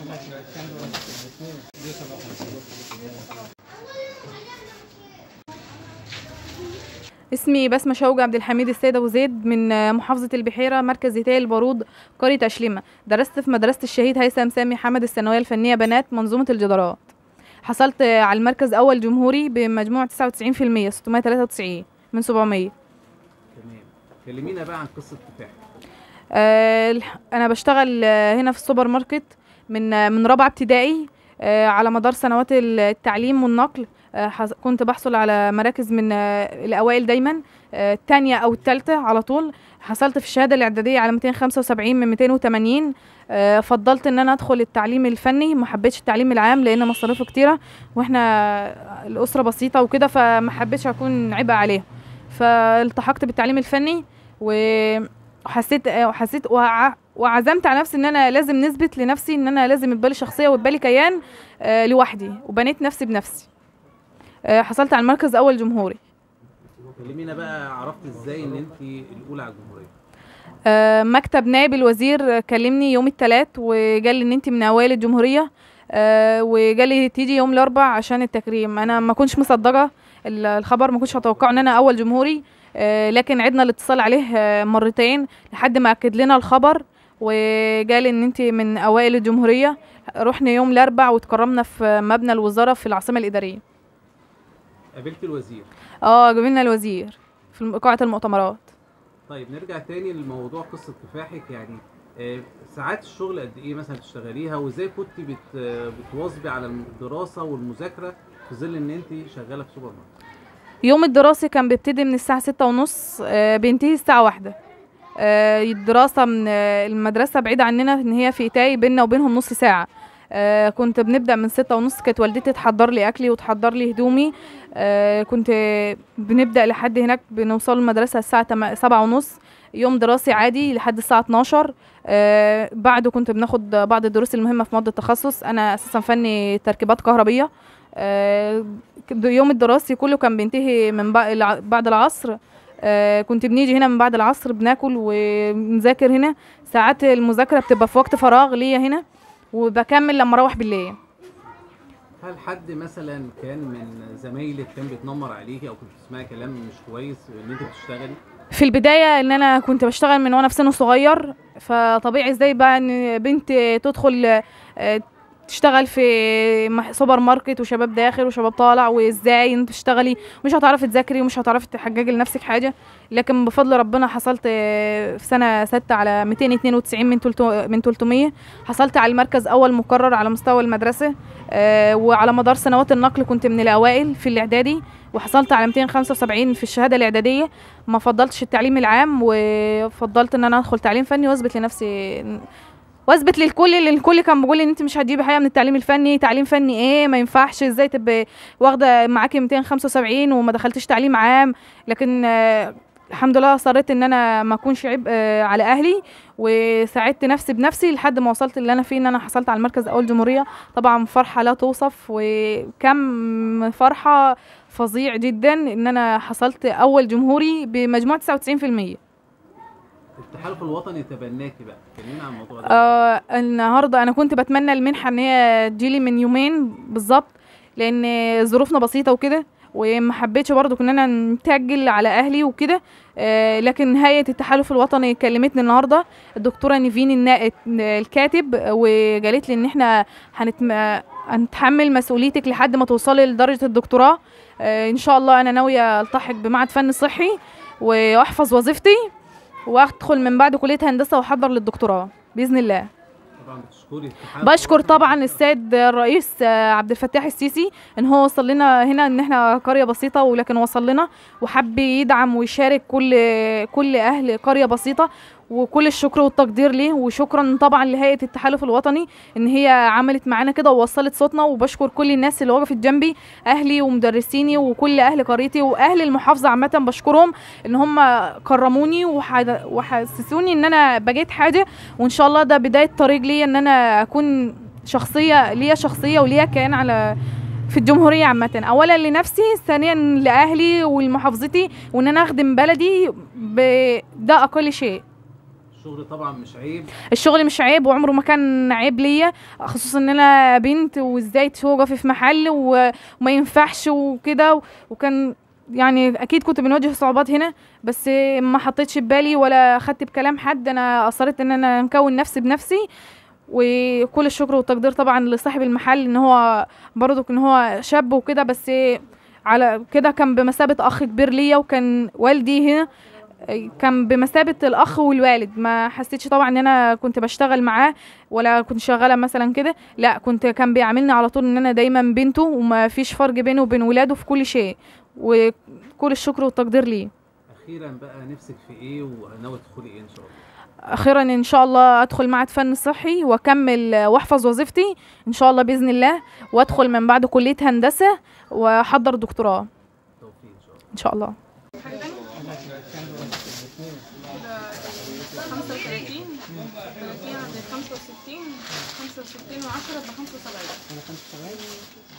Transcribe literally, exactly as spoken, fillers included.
اسمي بسمة شوقي عبد الحميد السيد ابو زيد من محافظة البحيرة، مركز زيتي البارود، قرية أشلمة. درست في مدرسة الشهيد هيثم سامي حمد الثانوية الفنية بنات منظومة الجدارات. حصلت على المركز أول جمهوري بمجموع تسعة وتسعين في المية، ستمية وتلاتة وتسعين من سبعمية. تمام. كلمينا بقى عن قصة كفاح. آه أنا بشتغل هنا في السوبر ماركت من من رابعة ابتدائي. آه على مدار سنوات التعليم والنقل آه كنت بحصل على مراكز من آه الأوائل دايما، آه الثانية أو الثالثة على طول. حصلت في الشهادة الإعدادية على مئتين وخمسة وسبعين من مئتين وثمانين. آه فضلت إن أنا أدخل التعليم الفني، ما حبيتش التعليم العام لأن مصاريفه كتيرة وإحنا الأسرة بسيطة وكده، فما حبيتش أكون عبء عليها. فالتحقت بالتعليم الفني وحسيت وحسيت وع وعزمت على نفسي ان انا لازم نثبت لنفسي ان انا لازم يبقى لي شخصيه ويبقى لي كيان آه لوحدي، وبنيت نفسي بنفسي. آه حصلت على المركز اول جمهوري. كلمينا بقى، عرفت ازاي ان انت الاولى على الجمهوريه؟ آه مكتب نائب الوزير كلمني يوم الثلاث وقال لي ان انت من اوائل الجمهوريه، آه وقال لي تيجي يوم الاربع عشان التكريم. انا ما كنتش مصدقه الخبر، ما كنتش اتوقع ان انا اول جمهوري، آه لكن عدنا الاتصال عليه آه مرتين لحد ما اكد لنا الخبر وقال ان انت من اوائل الجمهوريه. رحنا يوم الاربع وتكرمنا في مبنى الوزاره في العاصمه الاداريه. قابلت الوزير؟ اه قابلنا الوزير في قاعه المؤتمرات. طيب نرجع تاني لموضوع قصه كفاحك، يعني آه ساعات الشغل قد ايه مثلا بتشتغليها، وازاي كنت بت بتواظبي على الدراسه والمذاكره في ظل ان انت شغاله في سوبر ماركت؟ يوم الدراسي كان بيبتدي من الساعه ستة ونص، آه بينتهي الساعه واحدة. آه الدراسه من آه المدرسه بعيده عننا، ان هي في تاي بيننا وبينهم نص ساعه. آه كنت بنبدا من ستة ونص، كانت والدتي تحضر لي اكلي وتحضر لي هدومي. آه كنت بنبدا لحد هناك، بنوصل المدرسه الساعه سبعة ونص. يوم دراسي عادي لحد الساعه اتناشر. آه بعده كنت بناخد بعض الدروس المهمه في مواد التخصص. انا اساسا فني تركيبات كهربيه. آه يوم الدراسي كله كان بينتهي من بعد العصر. آه كنت بنيجي هنا من بعد العصر بناكل ونذاكر هنا. ساعات المذاكره بتبقى في وقت فراغ ليا هنا، وبكمل لما اروح بالليل. هل حد مثلا كان من زمايلك كان بيتنمر عليكي او كنت بتسمعي كلام مش كويس ان انت بتشتغلي؟ في البدايه ان انا كنت بشتغل من وانا في سن صغير، فطبيعي ازاي بقى ان بنت تدخل آه تشتغل في سوبر ماركت وشباب داخل وشباب طالع، وازاي انت تشتغلي مش هتعرفي تذاكري ومش هتعرفي تحققي لنفسك حاجه. لكن بفضل ربنا حصلت في سنه ستة على مئتين واثنين وتسعين من تلتمية. حصلت على المركز اول مكرر على مستوى المدرسه، آه وعلى مدار سنوات النقل كنت من الاوائل في الاعدادي، وحصلت على مئتين وخمسة وسبعين في الشهاده الاعداديه. ما فضلتش التعليم العام وفضلت ان انا ادخل تعليم فني واثبت لنفسي، واثبت للكل اللي الكل كان بيقول ان انت مش هتجيبي حاجه من التعليم الفني. تعليم فني ايه؟ ما ينفعش، ازاي تبقى واخده معاكي مئتين وخمسة وسبعين وما دخلتيش تعليم عام؟ لكن آه الحمد لله اصريت ان انا ما اكونش عبء آه على اهلي، وساعدت نفسي بنفسي لحد ما وصلت اللي انا فيه، ان انا حصلت على المركز اول جمهوريه. طبعا فرحه لا توصف، وكم فرحه فظيع جدا ان انا حصلت اول جمهوري بمجموع تسعة وتسعين في المية. التحالف الوطني تبناكي بقى، كلمينا عن الموضوع ده. آه النهارده انا كنت بتمنى المنحه ان هي تجيلي من يومين بالظبط، لان ظروفنا بسيطه وكده، وما حبيتش برضو ان انا نتاجل على اهلي وكده. آه لكن هيئه التحالف الوطني كلمتني النهارده الدكتوره نيفين النائب الكاتب، وقالت لي ان احنا هنتم... هنتحمل مسؤوليتك لحد ما توصلي لدرجه الدكتوراه. آه ان شاء الله انا ناويه التحق بمعهد فن صحي واحفظ وظيفتي وادخل من بعد كليه هندسه واحضر للدكتوراه باذن الله. طبعا بتشكري بشكر طبعا السيد الرئيس عبد الفتاح السيسي ان هو وصل لنا هنا، ان احنا قريه بسيطه ولكن وصل لنا وحب يدعم ويشارك كل كل اهل قريه بسيطه، وكل الشكر والتقدير ليه. وشكرا طبعا لهيئه التحالف الوطني ان هي عملت معانا كده ووصلت صوتنا. وبشكر كل الناس اللي وقفت جنبي، اهلي ومدرسيني وكل اهل قريتي واهل المحافظه عامه، بشكرهم ان هم كرموني وحسسوني ان انا بقيت حاجه. وان شاء الله ده بدايه طريق ليا ان انا اكون شخصيه ليا شخصيه وليا كيان على في الجمهوريه عامه، اولا لنفسي، ثانيا لاهلي ولمحافظتي، وان انا اخدم بلدي، ده اقل شيء. الشغل طبعا مش عيب. الشغل مش عيب وعمره ما كان عيب ليا، خصوصا ان انا بنت وازاي توقفي في محل و- وما ينفعش وكده، وكان يعني اكيد كنت بنواجه صعوبات هنا، بس ما حطيتش ببالي ولا خدت بكلام حد. انا اصريت ان انا نكون نفسي بنفسي، وكل الشكر والتقدير طبعا لصاحب المحل، ان هو برضو ان هو شاب وكده، بس على كده كان بمثابة اخ كبير ليا، وكان والدي هنا كان بمثابة الأخ والوالد. ما حسيتش طبعا إن أنا كنت بشتغل معاه ولا كنت شغالة مثلا كده، لا كنت كان بيعاملني على طول إن أنا دايما بنته، وما فيش فرق بينه وبين ولاده في كل شيء، وكل الشكر والتقدير ليه. اخيرا بقى نفسك في ايه وناوي تدخلي ايه ان شاء الله؟ أخيرا إن شاء الله أدخل معهد فن صحي وأكمل وأحفظ وظيفتي إن شاء الله بإذن الله، وأدخل من بعد كلية هندسة وأحضر دكتوراه توفيق ان شاء الله. إن شاء الله. خمسة وثلاثين ثلاثين عند خمسة وستين خمسة وستين وعشرة بخمسة وسبعين.